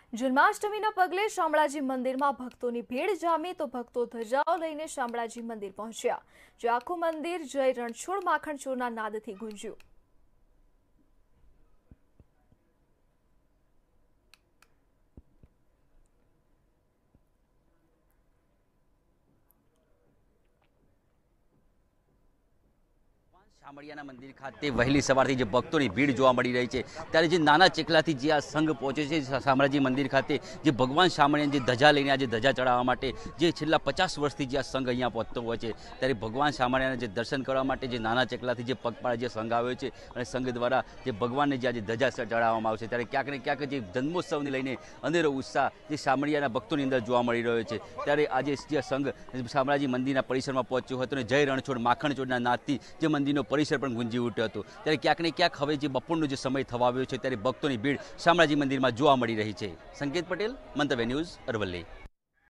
જન્માષ્ટમીના પગલે શામળાજી મંદિરમાં ભક્તોની ભીડ જામી તો ભક્તો ધજાઓ લઈને શામળાજી મંદિર પહોંચ્યા, જે આખું મંદિર જય રણછોડ માખણચોરના નાદથી ગુંજ્યું। શામળિયાના મંદિર ખાતે વહેલી સવારથી જે ભક્તોની ભીડ જોવા મળી રહી છે, ત્યારે જે નાના ચેકલાથી જે આ સંઘ પહોંચે છે શામળાજી મંદિર ખાતે, જે ભગવાન શામળિયાની જે ધજા લઈને આજે ધજા ચડાવવા માટે જે છેલ્લા 50 વર્ષથી જે આ સંઘ અહીંયા પહોંચતો હોય છે, ત્યારે ભગવાન શામળિયાના જે દર્શન કરવા માટે જે નાના ચેકલાથી જે પગપાળા જે સંઘ આવ્યો છે અને સંઘ દ્વારા જે ભગવાનને જે આજે ધજા ચડાવવામાં આવશે, ત્યારે ક્યાંક ને ક્યાંક જે જન્મોત્સવને લઈને અનેરો ઉત્સાહ જે શામળિયાના ભક્તોની અંદર જોવા મળી રહ્યો છે। ત્યારે આજે જે સંઘ શામળાજી મંદિરના પરિસરમાં પહોંચ્યો હતો અને જય રણછોડ માખણચોરના નાદથી જે મંદિરનો પરિસર પણ ગુંજી ઉઠ્યો હતો। ત્યારે ક્યાંક ને ક્યાંક હવે જે બપોરનો જે સમય થવા આવ્યો છે, ત્યારે ભક્તોની ભીડ શામળાજી મંદિરમાં જોવા મળી રહી છે। સંકેત પટેલ, મંતવ્ય ન્યૂઝ, અરવલ્લી।